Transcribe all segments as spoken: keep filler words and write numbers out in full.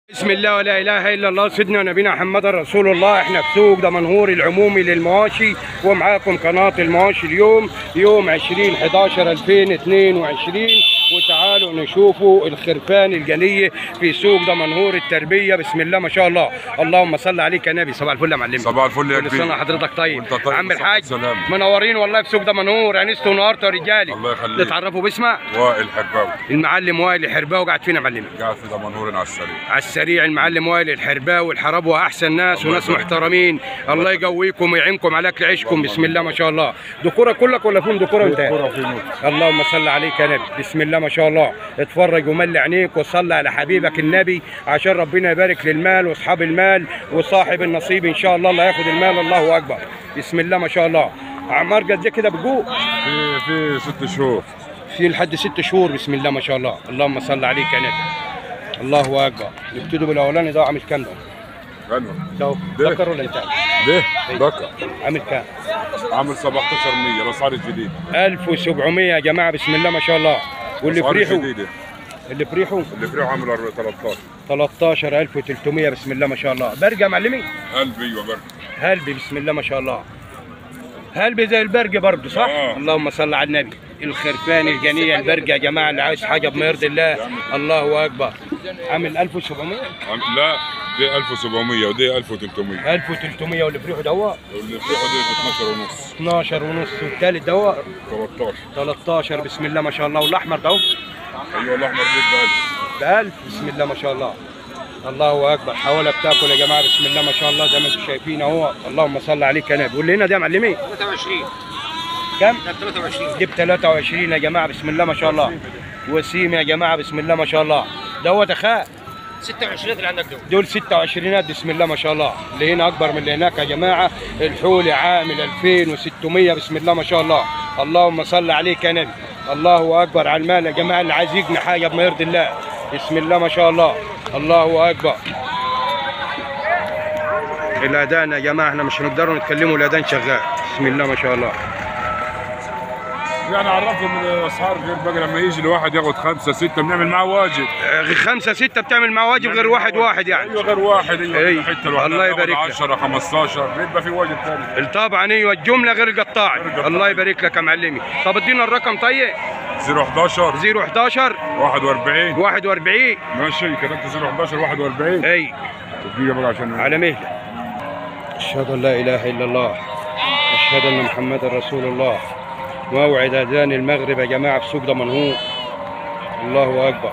بسم الله ولا اله الا الله سيدنا نبينا محمد رسول الله. احنا في سوق دمنهور العمومي للمواشي، ومعاكم قناه المواشي اليوم يوم عشرين حداشر ألفين واثنين وعشرين، وتعالوا نشوفوا الخرفان الجنيه في سوق دمنهور التربيه. بسم الله ما شاء الله، اللهم صل عليك يا نبي. صباح الفل يا معلم. صباح الفل يا كل كبير. سنه حضرتك طيب. طيب عم الحاج سلام. منورين والله في سوق دمنهور، انستوا ونهارتوا يا رجالي. الله يخليك. تتعرفوا باسمك؟ وائل حرباوي. المعلم وائل الحرباوي قاعد فين يا معلم؟ قاعد في دمنهور على السريع. على السريع المعلم وائل الحرباوي. الحربوه احسن ناس وناس يبارك. محترمين، الله يقويكم ويعينكم على اكل عيشكم. بسم الله ما شاء الله. دكوره كلك ولا فيهم دكوره انت؟ دكوره في نور. اللهم صل عليك يا نبي. بسم الله ما شاء الله. اتفرج وملي عينيك وصلي على حبيبك النبي عشان ربنا يبارك للمال واصحاب المال وصاحب النصيب ان شاء الله اللي هياخد المال. الله اكبر. بسم الله ما شاء الله. اعمار قد ايه كده بتجوع؟ في في ست شهور. في لحد ست شهور. بسم الله ما شاء الله. اللهم صل عليك يا نبي. الله اكبر. نبتدوا بالاولاني ده. عامل كام ده؟ غنوه. ده ذكر ولا انت؟ ده ذكر. عامل كام؟ عامل سبعتاشر مية الاسعار الجديده. ألف وسبعمية يا جماعه. بسم الله ما شاء الله. واللي في ريحه اللي في ريحه اللي في ريحه عامل تلتاشر. تلتاشر ألف وثلاثمية. بسم الله ما شاء الله. برجع معلمي؟ قلبي ايوه برجع. هلبي. بسم الله ما شاء الله. هلبي زي البرجة برضه صح؟ آه. اللهم صل على النبي. الخرفان الجنيه البرجة يا جماعه، اللي عايز حاجه بما يرضي الله. الله اكبر. عامل ألف وسبعمية؟ عم- لا دي ألف وسبعمية ودي ألف وثلاثمية. ألف وثلاثمية. واللي في ريحه دوت واللي في ريحه دي اتناشر ونص. اتناشر ونص. والثالث دوت تلتاشر. تلتاشر. بسم الله ما شاء الله. والاحمر ده ايوه الاحمر دي ب ألف. ب ألف. بسم الله ما شاء الله. الله اكبر. حواله بتاكل يا جماعه. بسم الله ما شاء الله زي ما انتم شايفين اهو. اللهم صل عليك يا نبي. واللي هنا ده يا معلمي ثلاثة وعشرين. كم؟ ثلاثة وعشرين. دي ب ثلاثة وعشرين يا جماعه. بسم الله ما شاء الله. وسيم يا جماعه. بسم الله ما شاء الله. دوت اخاه ستة وعشرين اللي عندك دول. دول ستة وعشرين. بسم الله ما شاء الله. اللي هنا اكبر من اللي هناك يا جماعه. الحولي عامل ألفين وستمية. بسم الله ما شاء الله. اللهم صل عليك يا نبي. الله اكبر على المال يا جماعه. اللي عايز يجني حاجه بما يرضي الله. بسم الله ما شاء الله. الله اكبر. الاذان يا جماعه احنا مش هنقدروا نتكلموا، الاذان شغال. بسم الله ما شاء الله. يعني عرفهم الاسعار غير بقى لما يجي الواحد ياخد خمسه سته بنعمل معاه واجب. آه، خمسة ستة بتعمل مع واجب غير واحد واحد يعني. ايوه غير واحد. ايوه أيوة. حته الواحد الله يبارك لك. عشرة خمستاشر بيبقى في واجب ثاني. طبعا ايوه الجمله غير القطاع. غير القطاع. الله يبارك لك يا معلمي. طب ادينا الرقم طيب. صفر حداشر صفر حداشر واحد وأربعين. واحد وأربعين. ماشي كتبت صفر حداشر واحد وأربعين. اي تدقيقه بقى عشان على مهله. اشهد ان لا اله الا الله، اشهد ان محمدا رسول الله. موعد اذان المغرب يا جماعه في سوق دمنهور. الله اكبر.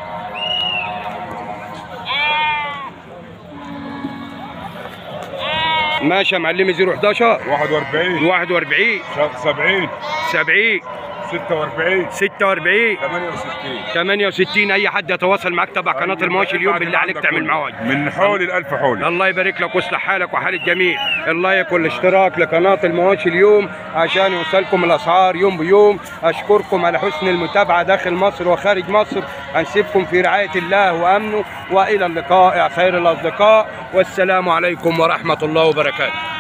ماشي يا معلمي. صفر حداشر واحد وأربعين واحد وأربعين سبعين سبعين ستة وأربعين ستة وأربعين ثمانية وستين. ثمانية وستين. اي حد يتواصل معاك تبع قناه المواشي اليوم بالله عليك تعمل معاه واجب. من حول الألف حول. الله يبارك لك ويصلح حالك وحال الجميع. الله يكون الاشتراك لقناه المواشي اليوم عشان يوصلكم الاسعار يوم بيوم. اشكركم على حسن المتابعه داخل مصر وخارج مصر. هنسيبكم في رعايه الله وامنه، والى اللقاء يا خير الاصدقاء، والسلام عليكم ورحمه الله وبركاته.